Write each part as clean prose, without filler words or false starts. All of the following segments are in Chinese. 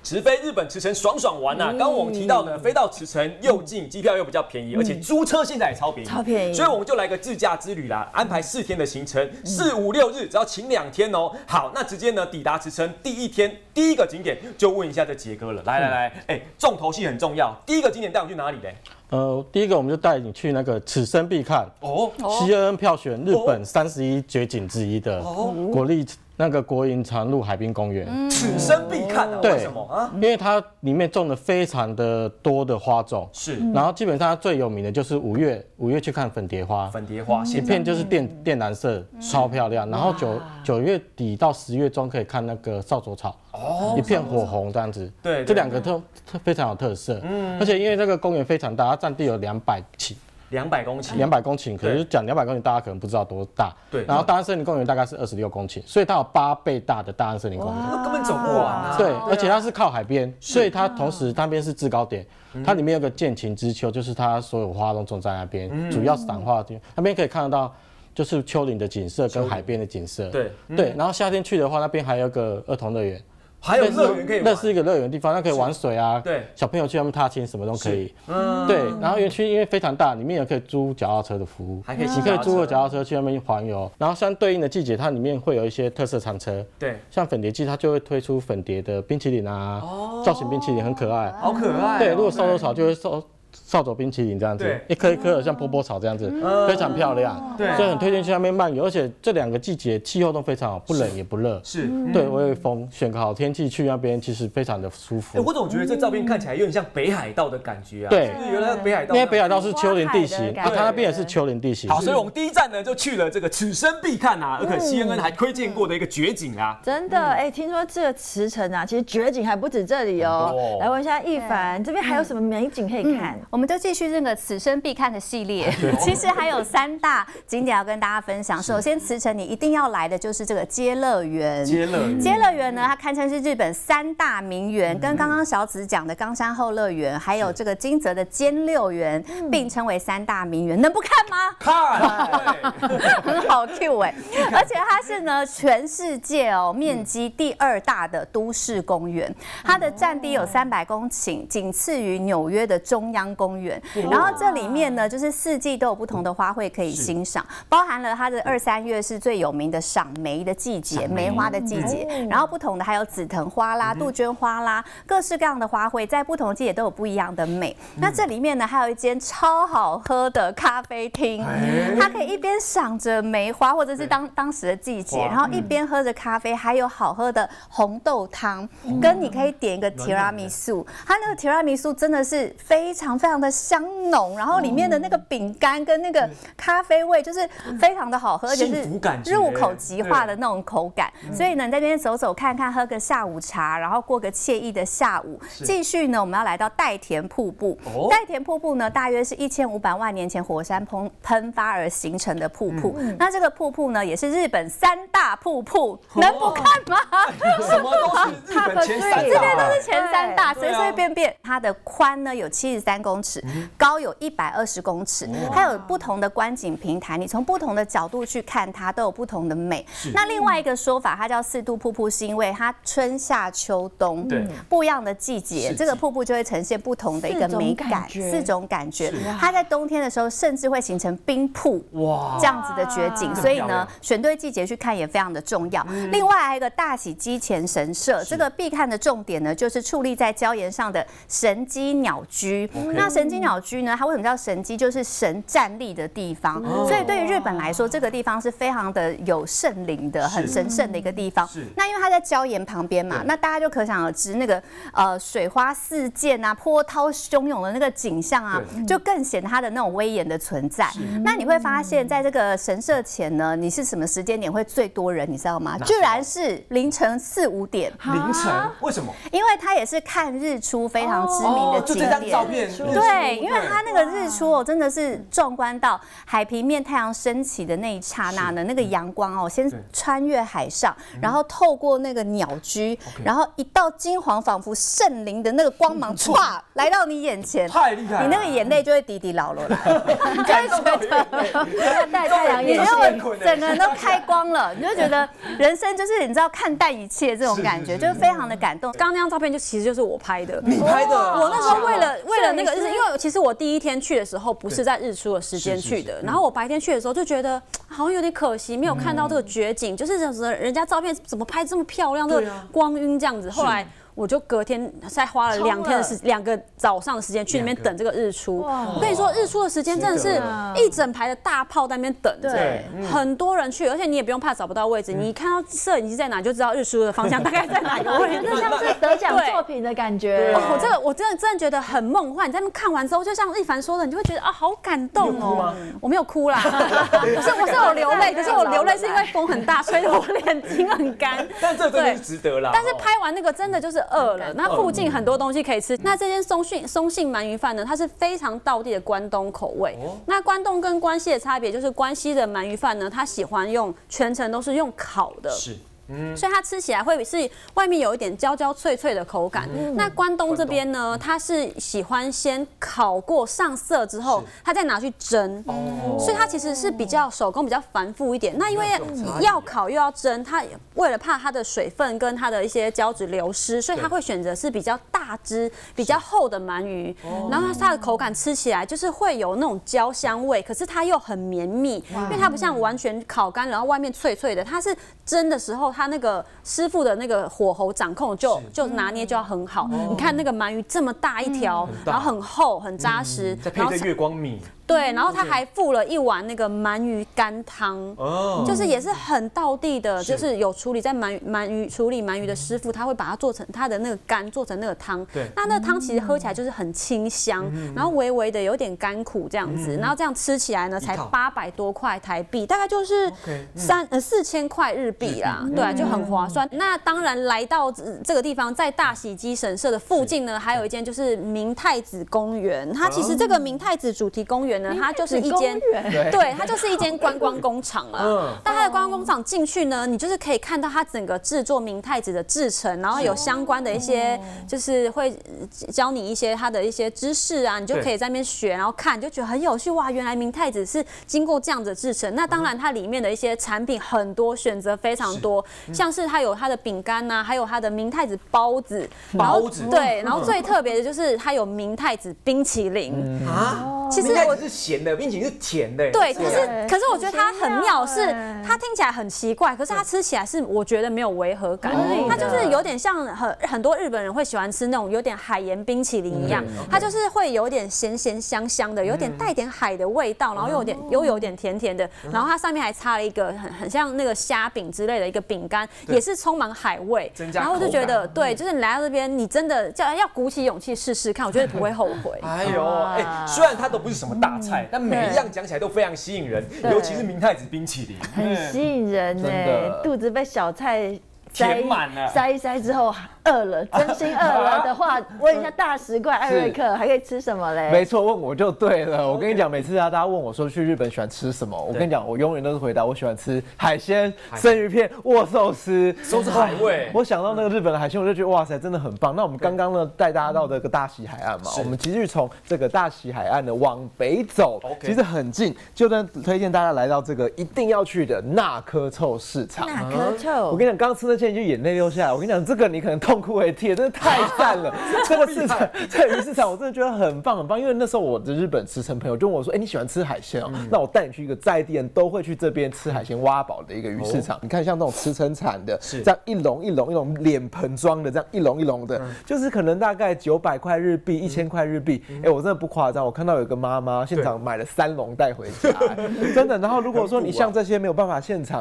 直飞日本池城爽爽玩啊！刚刚我们提到呢，飞到池城又近，机票又比较便宜，而且租车现在也超便宜， 超便宜。 所以我们就来个自驾之旅啦，安排4天的行程，4、5、6日，只要请2天哦。好，那直接呢抵达池城第1天第1个景点，就问一下这杰哥了。来，重头戏很重要，第1个景点带我去哪里嘞？ 第一个我们就带你去那个此生必看CNN票选日本31绝景之一的国营长鹿海滨公园， 此生必看啊！为什么啊？ 因为它里面种了非常的多的花种， 是， 然后基本上它最有名的就是5月去看粉蝶花，一片就是靛蓝色，超漂亮。然后9月底到10月中可以看那个扫帚草，一片火红这样子。对，这2个都非常有特色。而且因为这个公园非常大，它占地有200顷。200公顷，可是讲200公顷，大家可能不知道多大。对。然后大安森林公园大概是26公顷，所以它有8倍大的大安森林公园。 那根本走不完啊。 对，而且它是靠海边，所以它同时那边是制高点，它里面有个剑琴之丘，就是它所有花都种在那边，主要散花的地方，那边可以看得到就是丘陵的景色跟海边的景色。对。然后夏天去的话，那边还有个儿童乐园。 还有乐园可以玩， 那是一个乐园的地方，那可以玩水啊，对，小朋友去那边踏青什么都可以，对。然后园区因为非常大，里面也可以租脚踏车的服务，你可以租个脚踏车去那边环游。然后相对应的季节，它里面会有一些特色餐车，对，像粉蝶季它就会推出粉蝶的冰淇淋啊，造型冰淇淋很可爱， 好可爱。 对，如果扫帚草就会扫帚冰淇淋这样子，一颗一颗的像波波草这样子，非常漂亮。对，所以很推荐去那边漫游。而且这2个季节气候都非常好，不冷也不热。是，对，微微风，选个好天气去那边，其实非常的舒服。 我总觉得这照片看起来有点像北海道的感觉啊。 对， 原来北海道， 因为北海道是丘陵地形，它那边也是丘陵地形。 好，所以我们第1站呢就去了这个此生必看啊，而且 CNN 还推荐过的一个绝景啊。 真的，听说这个池城啊，其实绝景还不止这里哦。来问一下一凡，这边还有什么美景可以看？ 我们就继续这个此生必看的系列，其实还有3大景点要跟大家分享。首先，茨城你一定要来的就是这个街乐园。街乐园呢，它堪称是日本3大名园，跟刚刚小紫讲的冈山后乐园，还有这个金泽的兼六园，并称为3大名园。能不看吗？ 看， 很好 Q 而且它是呢全世界面积第2大的都市公园，它的占地有300公顷，仅次于纽约的中央公园。然后这里面呢，就是4季都有不同的花卉可以欣赏，包含了它的2、3月是最有名的赏梅的季节，梅花的季节。然后不同的还有紫藤花啦、杜鹃花啦，各式各样的花卉，在不同季节都有不一样的美。那这里面呢，还有一间超好喝的咖啡厅，它可以一边赏着梅花，或者是当时的季节，然后一边喝着咖啡，还有好喝的红豆汤，跟你可以点一个提拉米苏。它那个提拉米苏真的是非常非常的香浓，然后里面的那个饼干跟那个咖啡味就是非常的好喝，而且是入口即化的那种口感。所以呢，你在那边走走看看，喝个下午茶，然后过个惬意的下午。继续呢，我们要来到代田瀑布。代田瀑布呢，大约是1500万年前火山喷发而形成的瀑布。那这个瀑布呢，也是日本3大瀑布，能不看吗？ 什么都是日本前3大， 这边都是前3大，随随便便。它的宽呢有73公尺，高有120公尺，还有不同的观景平台，你从不同的角度去看它，都有不同的美。那另外一个说法，它叫4度瀑布，是因为它春夏秋冬不一样的季节，这个瀑布就会呈现不同的一个美感，4种感觉。它在冬天的时候，甚至会形成冰瀑，这样子的绝景。所以呢，选对季节去看也非常的重要。另外还有一个大喜基前神社，这个必看的重点呢，就是矗立在礁岩上的神基鸟居。那神基鸟居呢，它为什么叫神基？就是神站立的地方。所以对于日本来说，这个地方是非常的有圣灵的，很神圣的一个地方。那因为它在礁岩旁边嘛，那大家就可想而知，那个水花四溅啊，波涛汹涌的那个景象啊，就更显得它的那种威严的存在。那你会发现在这个神社前呢，你是什么时间点会最多人？你知道吗？居然是凌晨4、5点。 凌晨？为什么？ 因为它也是看日出非常知名的景点。 就这张照片， 对，因为它那个日出真的是壮观到海平面太阳升起的那一刹那呢，那个阳光先穿越海上，然后透过那个鸟居，然后一道金黄仿佛圣灵的那个光芒，唰来到你眼前， 太厉害了， 你那个眼泪就会滴滴落落来， 你就会觉得戴太阳眼镜， 整个人都开光了，你就觉得人生就是你知道看淡一切这种感觉，就是非常的感动。 刚刚那张照片其实就是我拍的， 你拍的？ 我那时候为了那个日子，因为其实我第一天去的时候不是在日出的时间去的，然后我白天去的时候就觉得好像有点可惜，没有看到这个绝景，就是人家照片怎么拍这么漂亮，这个光晕这样子。后来我就隔天再花了2个早上的时间去那边等这个日出。我跟你说，日出的时间真的是一整排的大炮在那边等着，很多人去，而且你也不用怕找不到位置，你看到摄影机在哪就知道日出的方向大概在哪个位置。 这像是得奖作品的感觉。 我真的觉得很梦幻。你在那边看完之后，就像一凡说的，你就会觉得好感动哦。我没有哭啦，我是有流泪，可是我流泪是因为风很大，吹得我眼睛很干。 但这真的是值得啦。 但是拍完那个真的就是饿了，那附近很多东西可以吃。那这间松信鳗鱼饭呢，它是非常道地的关东口味。那关东跟关西的差别就是关西的鳗鱼饭呢，它喜欢用全程都是用烤的。是。所以它吃起来会是外面有一点焦焦脆脆的口感。那关东这边呢，它是喜欢先烤过上色之后，它再拿去蒸。所以它其实是比较手工比较繁复一点。那因为要烤又要蒸，它为了怕它的水分跟它的一些胶质流失，所以它会选择是比较大只、比较厚的鳗鱼。然后它的口感吃起来就是会有那种焦香味，可是它又很绵密，因为它不像完全烤干，然后外面脆脆的，它是蒸的时候。他那个师傅的那个火候掌控就拿捏就要很好。你看那个鳗鱼这么大一条，然后很厚很扎实， 再配着月光米。 对，然后他还附了一碗那个鳗鱼干汤，就是也是很道地的，就是有处理在处理鳗鱼的师傅，他会把它做成他的那个干做成那个汤。对，那个汤其实喝起来就是很清香，然后微微的有点甘苦这样子，然后这样吃起来呢才800多块台币，大概就是4000块日币啦，对啊，就很划算。那当然来到这个地方，在大喜基神社的附近呢，还有一间就是明太子公园，它其实这个明太子主题公园。它就是一间，对，它就是一间观光工厂啊。但它的观光工厂进去呢，你就是可以看到它整个制作明太子的制程，然后有相关的一些，就是会教你一些它的一些知识啊，你就可以在那边学，然后看，就觉得很有趣哇！原来明太子是经过这样的制程。那当然，它里面的一些产品很多，选择非常多，像是它有它的饼干呐，还有它的明太子包子，对，然后最特别的就是它有明太子冰淇淋啊。其实是咸的，冰淇淋是甜的。 对，可是我觉得它很妙，是它听起来很奇怪，可是它吃起来是我觉得没有违和感。它就是有点像很多日本人会喜欢吃那种有点海盐冰淇淋一样，它就是会有点咸咸香香的，有点带点海的味道，然后又有点甜甜的，然后它上面还插了一个很像那个虾饼之类的一个饼干，也是充满海味。然后就觉得对，就是你来到这边，你真的要鼓起勇气试试看，我觉得不会后悔。 哎呦，虽然它都不是什么大菜，但每一样讲起来都非常吸引人，尤其是明太子冰淇淋， 很吸引人呢。肚子被小菜填满了， 塞一塞之后饿了，真心饿了的话，问一下大食怪艾瑞克还可以吃什么嘞？ 没错，问我就对了。我跟你讲，每次大家问我说去日本喜欢吃什么，我跟你讲，我永远都是回答我喜欢吃海鲜、生鱼片、握寿司， 都是海味。 我想到那个日本的海鲜，我就觉得哇塞，真的很棒。那我们刚刚呢带大家到这个大喜海岸嘛，我们其实从这个大喜海岸呢往北走，其实很近，就推荐大家来到这个一定要去的纳科臭市场。 纳科臭， 我跟你讲，刚吃那些你就眼泪流下来。我跟你讲，这个你可能痛哭为涕，真的太赞了。这个市场，这个鱼市场，我真的觉得很棒很棒。因为那时候我的日本驰骋朋友就问我说：“你喜欢吃海鲜哦？那我带你去一个在地人都会去这边吃海鲜挖宝的一个鱼市场。你看，像这种驰骋产的，这样一笼脸盆装的，这样一笼的，就是可能大概900块日币、1000块日币。我真的不夸张，我看到有个妈妈现场买了3笼带回家，真的。然后如果说你像这些没有办法现场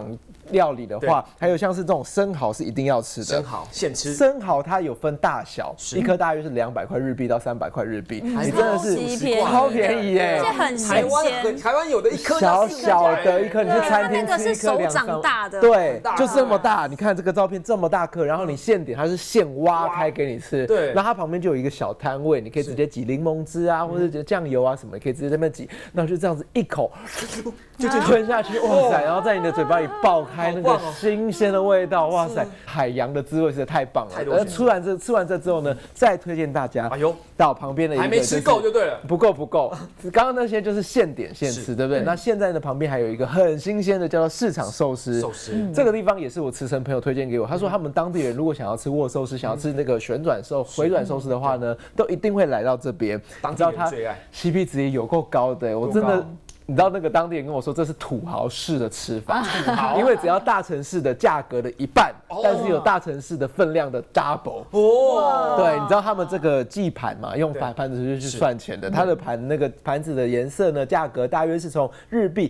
料理的话，还有像是这种生蚝是一定要吃的。 生蚝现吃， 生蚝它有分大小，一颗大约是200块日币到300块日币，你真的是超便宜耶！ 而且很新鲜。 台湾有的一颗小小的一颗，你去餐厅吃一颗 2、3， 手掌大的， 对，就这么大。你看这个照片这么大颗，然后你现点，它是现挖开给你吃。 对， 然后它旁边就有一个小摊位，你可以直接挤柠檬汁啊，或者酱油啊什么，你可以直接在那边挤，然后就这样子一口就吞下去，哇塞！然后在你的嘴巴里爆开那个新鲜的味道，哇塞！海洋的滋味实在太棒了。而吃完这之后呢，再推荐大家，到旁边的一个还没吃够就对了， 不够。刚刚那些就是现点现吃，对不对？那现在呢，旁边还有一个很新鲜的，叫做市场寿司。这个地方也是我慈诚朋友推荐给我，他说他们当地人如果想要吃握寿司，想要吃那个回转寿司的话呢，都一定会来到这边。 当地人最爱 ，CP 值也有够高的，我真的。你知道那个当地人跟我说，这是土豪式的吃法，因为只要大城市的价格的一半，但是有大城市的分量的 double。对，你知道他们这个计盘嘛，用盘子去算钱的，它的那个盘子的颜色呢，价格大约是从日币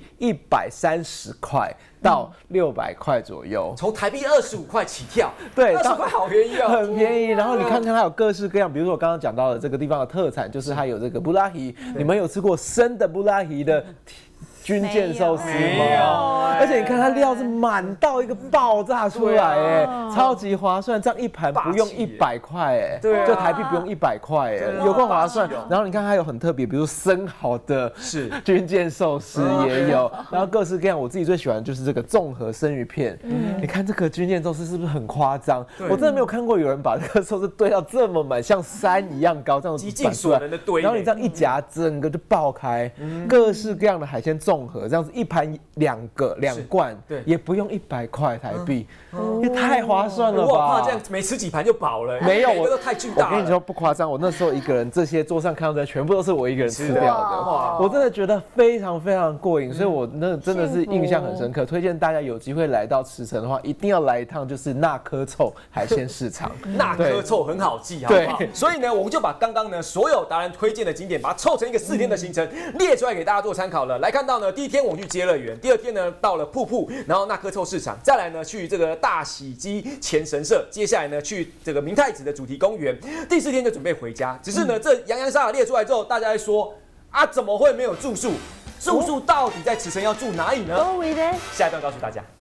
130块到600块左右， 从台币25块起跳。 对 ，20块好便宜哦， 很便宜。然后你看看它有各式各样，比如说我刚刚讲到的这个地方的特产，就是它有这个布拉提。你们有吃过生的布拉提的军舰寿司吗？没有，而且你看它料是满到一个爆炸出来，哎，超级划算，这样一盘不用100块，哎，对，就台币不用100块，哎，有够划算。然后你看它有很特别，比如生蚝的军舰寿司也有，然后各式各样。我自己最喜欢的就是这个综合生鱼片。你看这个军舰寿司是不是很夸张？我真的没有看过有人把这个寿司堆到这么满，像山一样高，这样子极尽所能的堆。 然后你这样一夹，整个就爆开，各式各样的海鲜综合，这样子一盘2罐，对，也不用100块台币，也太划算了吧！ 我怕这样每吃几盘就饱了。 没有， 我都太巨大了。 我跟你说不夸张，我那时候一个人，这些桌上看到的全部都是我一个人吃掉的。我真的觉得非常非常过瘾，所以我那真的是印象很深刻。推荐大家有机会来到茨城的话，一定要来一趟，就是纳科臭海鲜市场。 纳科臭很好记，好不好？所以呢，我们就把刚刚呢所有达人推荐的景点，把它凑成一个4天的行程列出来给大家做参考了。来看到呢，第一天我们去接乐园，第2天呢到了瀑布，然后纳科臭市场，再来呢去这个大喜基前神社，接下来呢去这个明太子的主题公园，第4天就准备回家。只是呢这洋洋洒洒列出来之后，大家会说啊怎么会没有住宿？住宿到底在茨城要住哪里呢？下一段告诉大家。